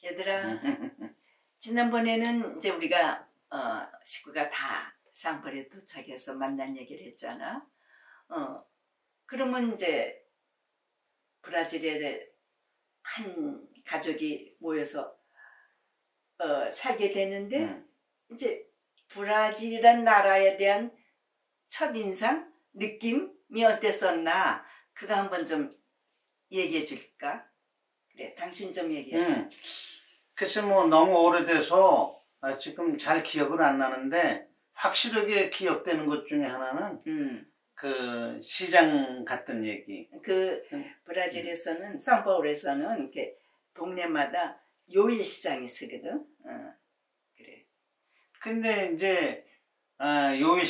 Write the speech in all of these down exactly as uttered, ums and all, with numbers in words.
얘들아, 지난번에는 이제 우리가 어, 식구가 다 쌍벌에 도착해서 만난 얘기를 했잖아. 어, 그러면 이제 브라질에 한 가족이 모여서 어, 살게 되는데 음. 이제 브라질이란 나라에 대한 첫인상, 느낌이 어땠었나? 그거 한번 좀 얘기해 줄까? 그래, 당신 좀 얘기해. 음. 글쎄 뭐 너무 오래돼서 아, 지금 잘 기억은 안 나는데 확실하게 기억되는 것 중에 하나는 음. 그 시장 갔던 얘기. 그 음. 브라질에서는 상파울에서는 이렇게 동네마다 요일 시장이 있거든. 어. 그래. 근데 이제 아, 요일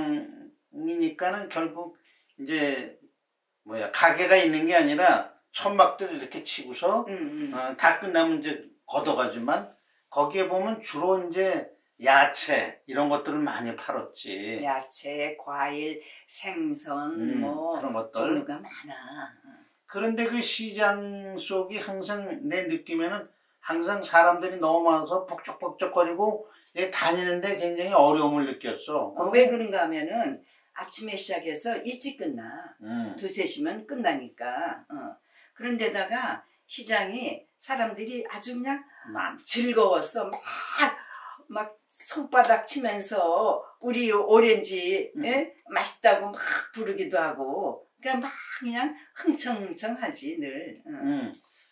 시장이니까는 결국 이제 뭐야 가게가 있는 게 아니라 천막들 이렇게 치고서 음, 음. 어, 다 끝나면 이제 걷어가지만 거기에 보면 주로 이제 야채 이런 것들을 많이 팔았지. 야채, 과일, 생선 음, 뭐 그런 것들 종류가 많아. 그런데 그 시장 속이 항상 내 느낌에는 항상 사람들이 너무 많아서 북적북적거리고 다니는데 굉장히 어려움을 느꼈어. 어, 왜 그런가 하면은 아침에 시작해서 일찍 끝나. 음. 두세 시면 끝나니까. 어. 그런데다가 시장이 사람들이 아주 그냥 막 즐거웠어. 막, 막 손바닥 치면서 우리 오렌지 음. 예? 맛있다고 막 부르기도 하고. 그러니까 막 그냥 흥청흥청하지 늘. 어. 음.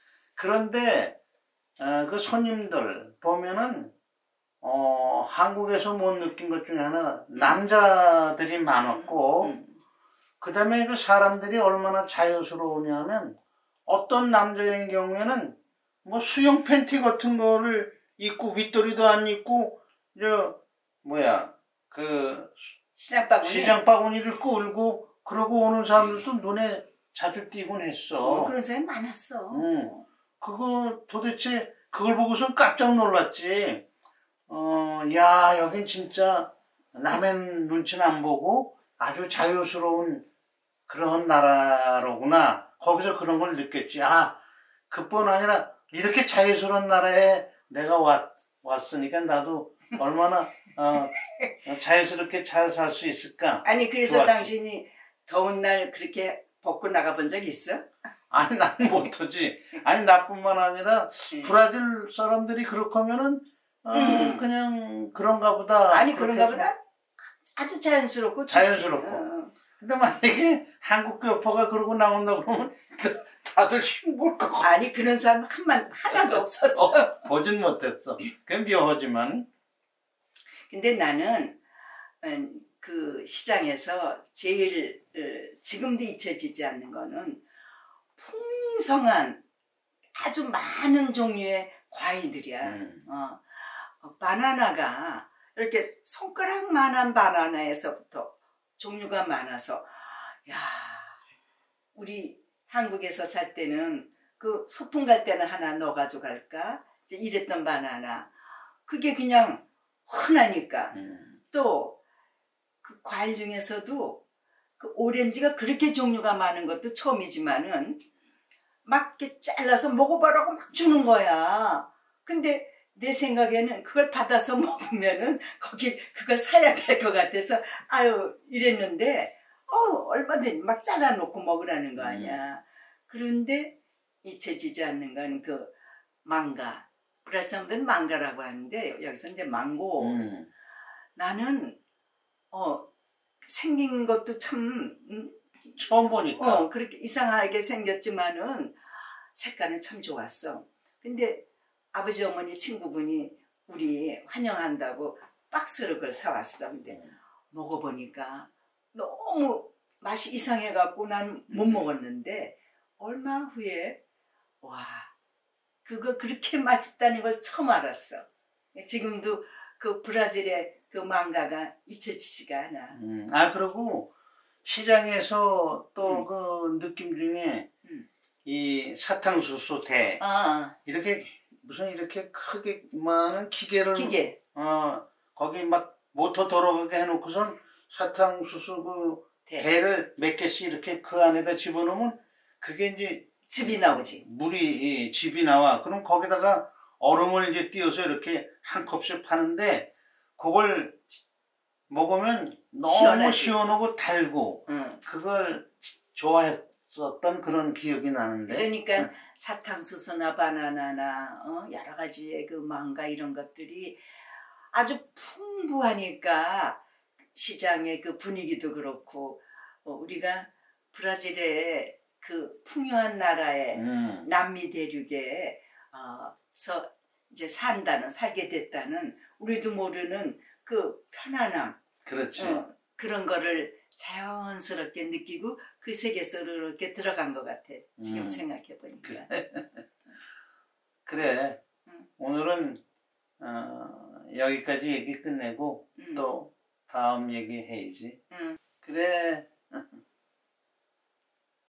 그런데 어, 그 손님들 보면은 어, 한국에서 못 느낀 것 중에 하나 음. 남자들이 많았고 음. 음. 그 다음에 그 사람들이 얼마나 자유스러우냐면 어떤 남자의 경우에는 뭐 수영 팬티 같은 거를 입고 윗도리도 안 입고 저 뭐야 그 시장 바구니 시장 바구니를 끌고 그러고 오는 사람들도 눈에 자주 띄곤 했어. 어, 그런 사람이 많았어. 응. 그거 도대체 그걸 보고서 깜짝 놀랐지. 어, 야 여긴 진짜 남의 눈치는 안 보고 아주 자유스러운 그런 나라로구나. 거기서 그런 걸 느꼈지. 아, 그뿐 아니라 이렇게 자유스러운 나라에 내가 왔, 왔으니까 나도 얼마나 어, 자유스럽게 잘 살 수 있을까. 아니 그래서 좋았지. 당신이 더운 날 그렇게 벗고 나가본 적 있어? 아니 난 못하지. 아니 나뿐만 아니라 브라질 사람들이 그렇게 하면은 어, 음. 그냥 그런가 보다. 아니 그런가 보다 아주 자연스럽고 자연스럽고. 어. 근데 만약에 한국 교포가 그러고 나온다 그러면 다들 흉볼 거 같아. 아니 그런 사람 한만 하나도 없었어. 어, 보진 못했어. 그건 묘하지만. 근데 나는 그 시장에서 제일 지금도 잊혀지지 않는 거는 풍성한 아주 많은 종류의 과일들이야. 음. 어. 바나나가 이렇게 손가락만한 바나나에서부터 종류가 많아서 야 우리 한국에서 살 때는 그 소풍 갈 때는 하나 넣어 가지고 갈까 이제 이랬던 바나나 그게 그냥 흔하니까 음. 또 그 과일 중에서도 그 오렌지가 그렇게 종류가 많은 것도 처음이지만은 막 이렇게 잘라서 먹어보라고 막 주는 거야. 근데 내 생각에는 그걸 받아서 먹으면은 거기 그걸 사야 될 것 같아서 아유 이랬는데 어 얼마든지 막 잘라놓고 먹으라는 거 아니야. 음. 그런데 잊혀지지 않는 건 그 망가. 브라질 사람들은 망가라고 하는데 여기서 이제 망고. 음. 나는 어 생긴 것도 참 음, 처음 보니까 어 그렇게 이상하게 생겼지만은 색깔은 참 좋았어. 근데 아버지 어머니 친구분이 우리 환영한다고 박스를 그걸 사왔어. 근데 먹어보니까 너무 맛이 이상해갖고 난 못 먹었는데 얼마 후에 와 그거 그렇게 맛있다는 걸 처음 알았어. 지금도 그 브라질의 그 망가가 잊혀지지가 않아. 음, 아 그리고 시장에서 또 그 음. 느낌 중에 음. 이 사탕수수 대 아. 이렇게 무슨 이렇게 크게 많은 기계를 기계. 어 거기 막 모터 돌아가게 해놓고선 사탕수수 그 대. 대를 몇 개씩 이렇게 그 안에다 집어넣으면 그게 이제 즙이 나오지. 물이 이, 즙이 나와. 그럼 거기다가 얼음을 이제 띄워서 이렇게 한 컵씩 파는데 그걸 먹으면 너무 시원하지. 시원하고 달고 응. 그걸 좋아했었던 그런 기억이 나는데. 그러니까 사탕수수나 바나나나 어? 여러 가지의 그 망가 이런 것들이 아주 풍부하니까 시장의 그 분위기도 그렇고 어, 우리가 브라질의 그 풍요한 나라에 음. 남미 대륙에 어서 이제 산다는 살게 됐다는 우리도 모르는 그 편안함 그렇죠. 어, 그런 거를 자연스럽게 느끼고 그 세계 속으로 이렇게 들어간 것 같아. 지금 음. 생각해 보니까. 그래. 음. 오늘은 어, 여기까지 얘기 끝내고 음. 또 다음 얘기 해야지. 음. 그래.